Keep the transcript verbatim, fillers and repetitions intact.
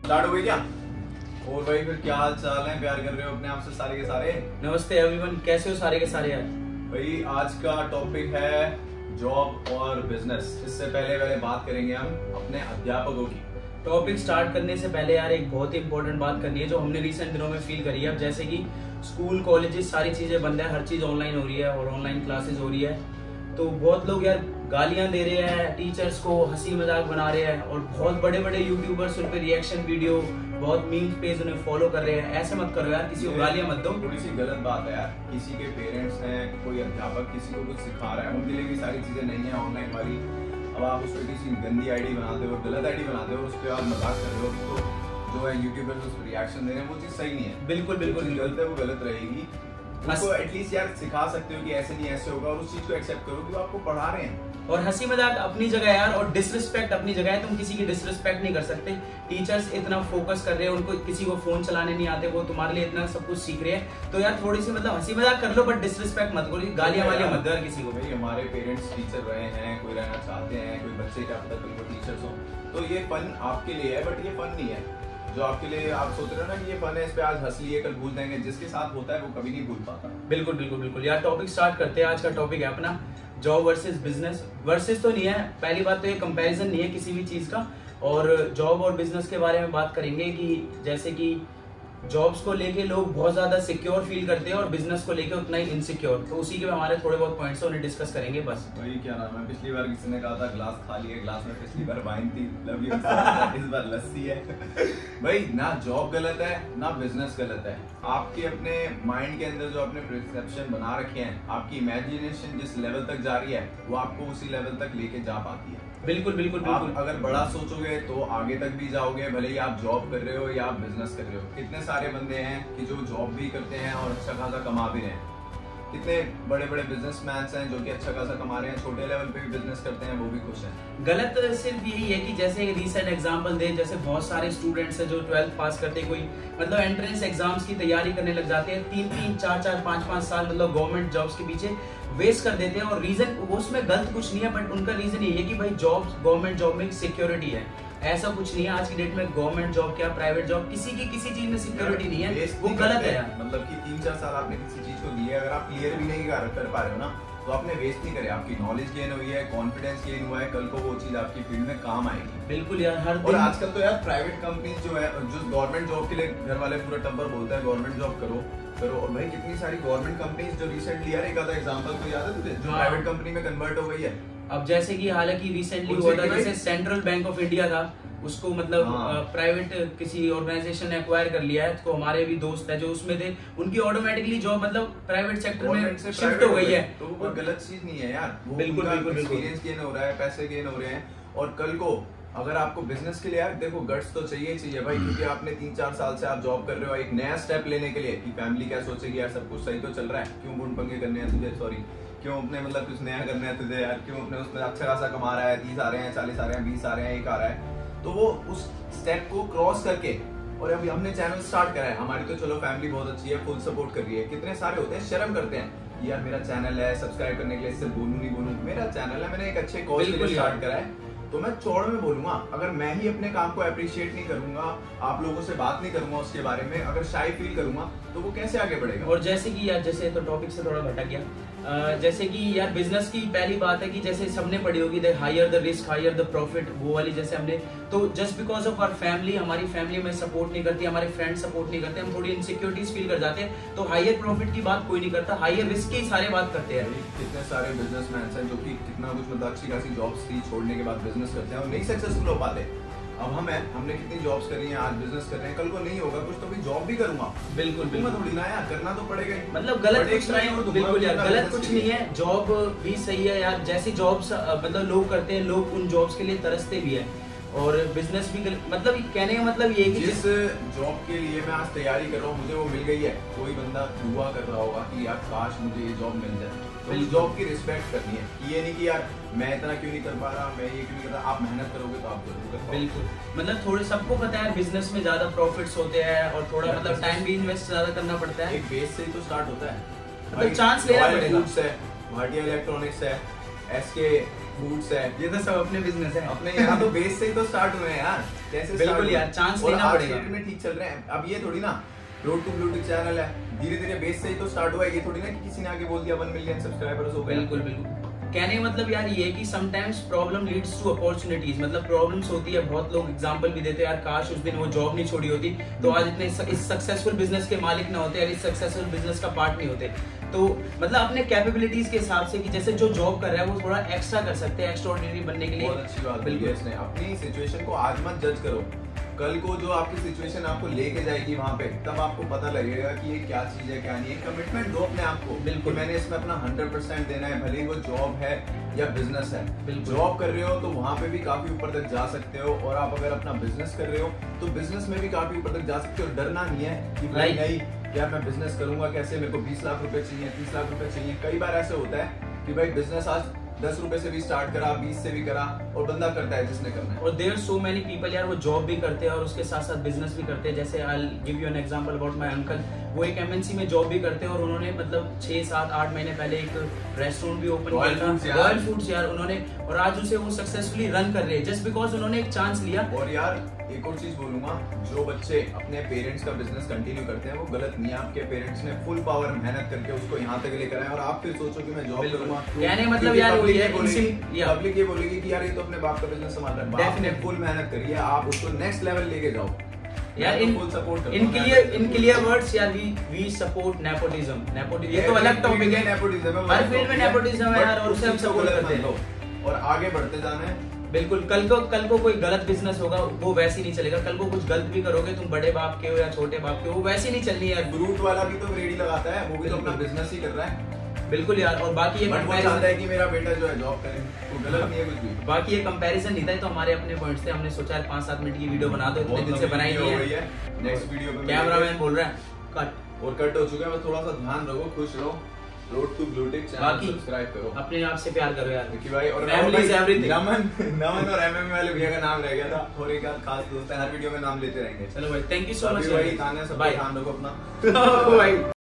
Start हो गई क्या? और भाई फिर क्या हाल चाल है? प्यार कर रहे हो अपने आप से सारे के सारे? नमस्ते एवरीवन, कैसे हो सारे के सारे यार? भाई आज का टॉपिक है जॉब और बिजनेस। इससे पहले पहले बात करेंगे हम अपने अध्यापकों की। टॉपिक स्टार्ट करने से पहले यार एक बहुत ही इंपॉर्टेंट बात करनी है जो हमने रिसेंट दिनों में फील करी है। अब जैसे कि स्कूल कॉलेजेस सारी चीजें बंद है, हर चीज ऑनलाइन हो रही है और ऑनलाइन क्लासेस हो रही है, तो बहुत लोग यार गालियां दे रहे हैं टीचर्स को, हंसी मजाक बना रहे हैं और बहुत बड़े बड़े यूट्यूबर्स उन पे रिएक्शन वीडियो, बहुत मीम्स पेज उन्हें फॉलो कर रहे हैं। ऐसे मत करो यार, किसी को गालियां मत दो। थोड़ी सी गलत बात है यार। किसी के पेरेंट्स हैं, कोई अध्यापक किसी को कुछ सिखा रहा है, उनके लिए भी सारी चीजें नहीं है ऑनलाइन वाली। अब आप उसको किसी गंदी आईडी बनाते हो, गलत आईडी बनाते हो, उस पर आप मजाक कर रहे हो, तो जो है यूट्यूबर्स उस पर रिएक्शन दे रहे हैं, वो चीज सही नहीं है। बिल्कुल बिल्कुल गलत है, वो गलत रहेगी। उसको एटलीस्ट यार सिखा सकते हो कि ऐसे नहीं ऐसे होगा, और उस चीज को एक्सेप्ट करो कि वो आपको पढ़ा रहे हैं। और हंसी मजाक अपनी जगह यार, और डिसरिस्पेक्ट अपनी जगह है। तुम किसी की डिसरिस्पेक्ट नहीं कर सकते। टीचर्स इतना फोकस कर रहे हैं, उनको किसी को फोन चलाने नहीं आते, वो तुम्हारे लिए इतना सब कुछ सीख रहे हैं, तो यार थोड़ी सी मतलब हंसी मजाक कर लो, बट डिसरिस्पेक्ट मत करो, गालियां वालियां मत दो किसी को। भाई हमारे पेरेंट्स टीचर रहे हैं, कोई रहना चाहते हैं, कोई बच्चे क्या पता कल को टीचर्स हो, तो ये फन आपके लिए है, बट ये फन नहीं है जो आपके लिए आप सोच रहे हो ना कि ये फन है, इस पे आज हंस लिए कल भूल जाएंगे। जिसके साथ होता है वो कभी नहीं भूल पाता। बिल्कुल बिल्कुल बिल्कुल यार, टॉपिक स्टार्ट करते हैं। आज का टॉपिक है अपना जॉब वर्सेस बिजनेस। वर्सेस तो नहीं है, पहली बात तो ये कंपैरिजन नहीं है किसी भी चीज का। और जॉब और बिजनेस के बारे में बात करेंगे कि जैसे कि जॉब्स को लेके लोग बहुत ज्यादा सिक्योर फील करते हैं और बिजनेस को लेके उतना ही इनसिक्योर, तो उसी के हमारे थोड़े बहुत पॉइंट्स हैं, उन्हें डिस्कस करेंगे बस। वही क्या नाम है, पिछली बार किसी ने कहा था ग्लास खाली है, ग्लास में पिछली बार वाइन थी, लव यू इस बार लस्सी है। भाई ना जॉब गलत है ना बिजनेस गलत है। आपके अपने माइंड के अंदर जो अपने परसेप्शन बना रखे हैं, आपकी इमेजिनेशन जिस लेवल तक जा रही है वो आपको उसी लेवल तक लेके जा पाती है। बिल्कुल बिल्कुल बिल्कुल। आप अगर बड़ा सोचोगे तो आगे तक भी जाओगे, भले ही आप जॉब कर रहे हो या आप बिजनेस कर रहे हो। कितने सारे बंदे हैं कि जो जॉब भी करते हैं और अच्छा खासा कमा भी रहे हैं। कितने बड़े बड़े बिजनेसमैन हैं जो कि अच्छा खासा कमा रहे हैं, छोटे लेवल पे भी बिजनेस करते हैं, वो भी खुश हैं। गलत सिर्फ यही है कि जैसे रिसेंट एग्जांपल दे, जैसे बहुत सारे स्टूडेंट्स हैं जो ट्वेल्थ पास करते, कोई मतलब एंट्रेंस एग्जाम्स की तैयारी करने लग जाते हैं, तीन तीन चार चार पांच पांच साल मतलब गवर्नमेंट जॉब्स के पीछे वेस्ट कर देते हैं। और रीजन उसमें गलत कुछ नहीं है, बट उनका रीजन ये है कि भाई जॉब, गवर्नमेंट जॉब में सिक्योरिटी है। ऐसा कुछ नहीं है आज की डेट में, गवर्नमेंट जॉब क्या प्राइवेट जॉब, किसी की किसी चीज में सिक्योरिटी नहीं है, वो गलत है। मतलब कि तीन चार साल आपने किसी चीज को दिए, अगर आप क्लियर भी नहीं कर पा रहे हो ना, तो आपने वेस्ट नहीं करे। आपकी नॉलेज गेन हुई है, कॉन्फिडेंस गेन हुआ है, कल को वो चीज आपकी फील्ड में काम आएगी। बिल्कुल यार, हर और आजकल तो यार प्राइवेट कंपनीज जो है, जो गवर्नमेंट जॉब के लिए घर वाले पूरा टब्बर बोलते हैं गवर्नमेंट जॉब करो करो, और भाई कितनी सारी गवर्नमेंट कंपनीज जो रिसेंटली यार एक आधा एग्जांपल तो याद है तुझे, जो प्राइवेट कंपनी में कन्वर्ट हो गई है। अब जैसे कि हालांकि रिसेंटली हुआ था, जैसे सेंट्रल बैंक ऑफ इंडिया था, उसको मतलब प्राइवेट हाँ। किसी ऑर्गेनाइजेशन ने एक्वायर कर लिया है। तो हमारे भी दोस्त है जो उसमें थे, उनकी ऑटोमेटिकली जॉब मतलब प्राइवेट सेक्टर में शिफ्ट हो गई है। तो वो कोई गलत चीज नहीं है यार, वो बिल्कुल बिल्कुल एक्सपीरियंस गेन हो रहा है, पैसे गेन हो रहे हैं। और कल को अगर आपको बिजनेस के लिए यार देखो गट्स तो चाहिए चाहिए भाई, क्योंकि आपने तीन चार साल से आप जॉब कर रहे हो, एक नया स्टेप लेने के लिए कि फैमिली क्या सोचेगी, यार सब कुछ सही तो चल रहा है, क्यों बुन पंगे करने हैं तुझे, सॉरी क्यों अपने मतलब कुछ नया करना है तुझे यार, क्यों अपने उसमें अच्छा खासा कमा रहा है, तीस आ रहे हैं, चालीस आ रहे हैं, बीस आ रहे हैं, एक आ रहा है, तो वो उस स्टेप को क्रॉस करके। और अभी हमने चैनल स्टार्ट करा है, हमारी तो चलो फैमिली बहुत अच्छी है, फुल सपोर्ट कर रही है। कितने सारे होते हैं शर्म करते हैं यार, मेरा चैनल है, सब्सक्राइब करने के लिए सिर्फ बोलूं नहीं बोलूं, मेरा चैनल है, मैंने एक अच्छे कॉज के लिए स्टार्ट करा है, तो मैं चौड़ में बोलूंगा। अगर मैं ही अपने काम को अप्रिशिएट नहीं करूंगा, आप लोगों से बात नहीं करूंगा उसके बारे में, अगर शाय फील करूंगा, तो वो कैसे आगे बढ़ेगा। और जैसे कि यार, जैसे तो टॉपिक से थोड़ा भटक गया, जैसे कि यार बिजनेस की पहली बात है कि जैसे सबने पढ़ी होगी, the higher the risk higher the profit, वो वाली जैसे हमने, तो just because of our family, हमारी फैमिली हमें सपोर्ट नहीं करती, हमारे फ्रेंड सपोर्ट नहीं करते, हम थोड़ी इनसिक्योरिटीज फील कर जाते हैं, तो हायर प्रॉफिट की बात कोई नहीं करता, हायर रिस्क की सारे बात करते हैं। कितने सारे बिजनेसमैन हैं जो कि कितना कुछ मतलब अच्छी खासी जॉब्स थी, छोड़ने के बाद बिजनेस करते हैं और नहीं सक्सेसफुल हो पाते। अब हम हैं, हमने कितनी जॉब्स करी हैं, आज बिजनेस कर रहे हैं, कल को नहीं होगा कुछ तो भी जॉब भी करूंगा। बिल्कुल बिल्कुल, थोड़ी ना यार, करना तो पड़ेगा, मतलब गलत कुछ नहीं है, बिल्कुल यार गलत कुछ नहीं है, जॉब भी सही है यार। जैसी जॉब्स मतलब लोग करते हैं, लोग उन जॉब्स के लिए तरसते भी है, और बिजनेस भी मतलब कहने का मतलब ये है कि जिस जॉब के लिए मैं आज तैयारी कर रहा हूँ, मुझे वो मिल गई है, कोई बंदा दुआ कर रहा होगा कि यार काश मुझे ये जॉब मिल जाए, तो इस जॉब की रिस्पेक्ट करनी है। ये नहीं कि यार मैं इतना क्यों नहीं कर पा रहा, मैं ये क्यों नहीं कर रहा, आप मेहनत करोगे तो आप जरूर कर पाओगे। बिल्कुल, मतलब थोड़े सबको पता है बिजनेस में ज्यादा प्रॉफिट्स होते हैं और थोड़ा मतलब टाइम भी इन्वेस्ट ज्यादा करना पड़ता है। एक बेस से ही तो स्टार्ट होता है, मतलब चांस लेना पड़ेगा। फूड्स है, भाटिया इलेक्ट्रॉनिक्स है, एसके बूट्स है, ये तो सब अपने बिजनेस है। अपने यहाँ तो बेस से ही तो स्टार्ट हुए हैं यार, कैसे बिल्कुल यार, चांस लेना पड़ेगा। में ठीक चल रहे हैं अब, ये थोड़ी ना रोड टू ब्लूटूथ चैनल है, धीरे धीरे बेस से ही तो स्टार्ट हुआ है, ये थोड़ी ना कि किसी ने आके बोल दिया वन मिलियन सब्सक्राइबर्स हो गए। बिल्कुल बिल्कुल, कहने का मतलब यार ये कि sometimes problem leads to opportunities, मतलब प्रॉब्लम्स होती है, बहुत लोग एग्जांपल भी देते हैं यार काश उस दिन वो जॉब नहीं छोड़ी होती तो आज इतने इस सक्सेसफुल बिजनेस के मालिक ना होते, इस सक्सेसफुल बिजनेस का पार्ट नहीं होते। तो मतलब अपने कैपेबिलिटीज के हिसाब से कि जैसे जो जॉब कर रहा है वो थोड़ा एक्स्ट्रा कर सकते हैं एक्स्ट्राऑर्डिनरी बनने के लिए। बहुत अच्छी बात बिल्कुल, इसने अपनी सिचुएशन को आज मत जज करो, कल को जो आपकी सिचुएशन आपको लेके जाएगी वहां पे, तब आपको पता लगेगा कि ये क्या चीज है क्या नहीं है। कमिटमेंट दो अपने आप को, बिल्कुल मैंने इसमें अपना हंड्रेड परसेंट देना है, भले ही वो जॉब है या बिजनेस है। जॉब कर रहे हो तो वहां पे भी काफी ऊपर तक जा सकते हो, और आप अगर अपना बिजनेस कर रहे हो तो बिजनेस में भी काफी ऊपर तक जा सकते हो। डरना नहीं है कि भाई नहीं यार मैं बिजनेस करूंगा कैसे, मेरे को बीस लाख रुपए चाहिए, तीस लाख रुपए चाहिए। कई बार ऐसे होता है कि भाई बिजनेस आज दस रुपए से भी स्टार्ट करा, बीस से भी करा, और बंदा करता है जिसने करना है। और देयर सो मेनी पीपल यार वो जॉब भी करते हैं और उसके साथ साथ बिजनेस भी करते हैं। जैसे I give you an example about my uncle, वो एक एमएनसी में जॉब भी करते हैं और उन्होंने मतलब छह सात आठ महीने पहले एक रेस्टोरेंट भी ओपन किया था, रॉयल फूड्स यार उन्होंने, और आज उसे वो सक्सेसफुली रन कर रहे हैं जस्ट बिकॉज उन्होंने एक चांस लिया। और यार एक और चीज बोलूंगा, जो बच्चे अपने पेरेंट्स का बिजनेस कंटिन्यू करते हैं वो गलत नहीं है। आपके पेरेंट्स ने फुल पावर मेहनत करके उसको यहाँ तक लेकर आए, और आप फिर सोचो कि मैं जॉब करूंगा, कहने मतलब यार वही है, पब्लिक ये बोलेगी कि यार ये तो अपने बाप का बिजनेस संभाल रहा है। बाप ने फुल मेहनत करी है, आप उसको नेक्स्ट लेवल लेके जाओ यार। In full support in clear in clear words यार, we we support nepotism. Nepotism ये तो अलग टॉपिक है, नेपोटिज्म हर फील्ड में नेपोटिज्म है यार, और उसे हम सपोर्ट करते हैं और आगे बढ़ते जाना है। बिल्कुल, कल को कल को कोई गलत बिजनेस होगा वो वैसे ही नहीं चलेगा। कल को कुछ गलत भी करोगे तुम, बड़े बाप के हो या छोटे बाप के हो, वो वैसे ही नहीं चलनी है। फ्रूट वाला भी तो रेडी लगाता है, वो भी तो अपना बिजनेस ही कर रहा है। बिल्कुल यार, और बाकी ये कंपैरिजन है कि मेरा बेटा जो है जॉब करे, वो गलत नहीं है कुछ भी। बाकी ये कंपैरिजन नहीं था, तो हमारे अपने पॉइंट्स थे, हमने सोचा यार पाँच सात मिनट की वीडियो बना दो, इतने दिन से बनाई नहीं है। नेक्स्ट वीडियो पे कैमरामैन बोल रहा है कट, और कट हो चुका है, बस थोड़ा सा ध्यान रखो, खुश रहो। Road to blue tick channel subscribe करो, अपने आप से प्यार करो यार विकी भाई, और family is everything. Naman Naman और एमएम वाले भैया का नाम रह गया था, और एक आध खास दोस्त है, हर वीडियो में नाम लेते रहेंगे। चलो भाई, थैंक यू सो मच भाई, ताने सब ध्यान रखो अपना भाई।